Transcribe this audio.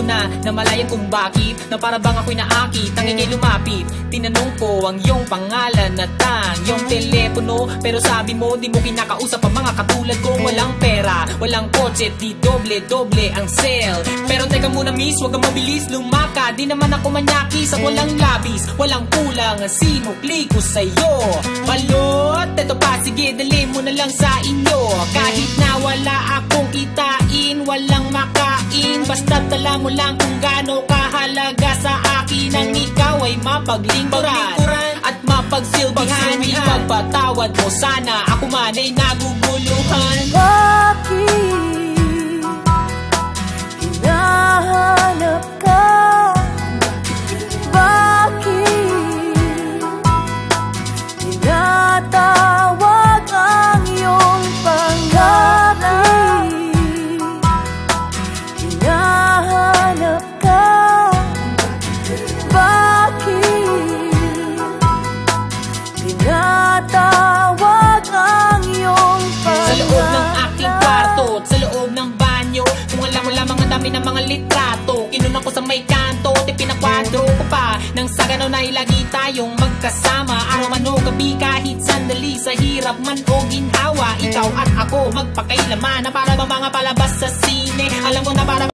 na namalayan kung bakit, na para bang ako'y naakit, ang ingay lumapit. Tinanong ko ang iyong pangalan at ang iyong telepono, pero sabi mo di mo kinakausap ang mga katulad ko. Walang pera, walang kotse, di doble-doble ang sale. Pero teka muna miss, wag kang mabilis lumaka, di naman ako manyaki sa walang labis, walang kulang ang sinukli ko sa'yo. Balot, eto pa, sige dali mo na lang sa inyo. Kahit na wala akong kitain, walang makain, basta tala mo lang kung gaano kahalaga sa akin ang ikaw ay mapaglingkuran at mapagsilbihan. Ipagpatawad mo sana, ako man ay naguguluhan. Bakit hinahanap ka? Bakit tinatawag ang iyong pangalan? Hinahanap ka? Bakit tinatawag ang iyong pangalan? Sa loob ng aking kwarto at sa loob ng banyo, kung alam mo lamang ang dami ng mga litrato, kinunan ko sa may kanto at pinakwadro ko pa, nang sa gano'n ay lagi tayong magkasama. Araw man o gabi, kahit sandali, sa hirap man o ginhawa, ikaw at ako magpakailaman, na para ba mga palabas sa sine. Alam mo na para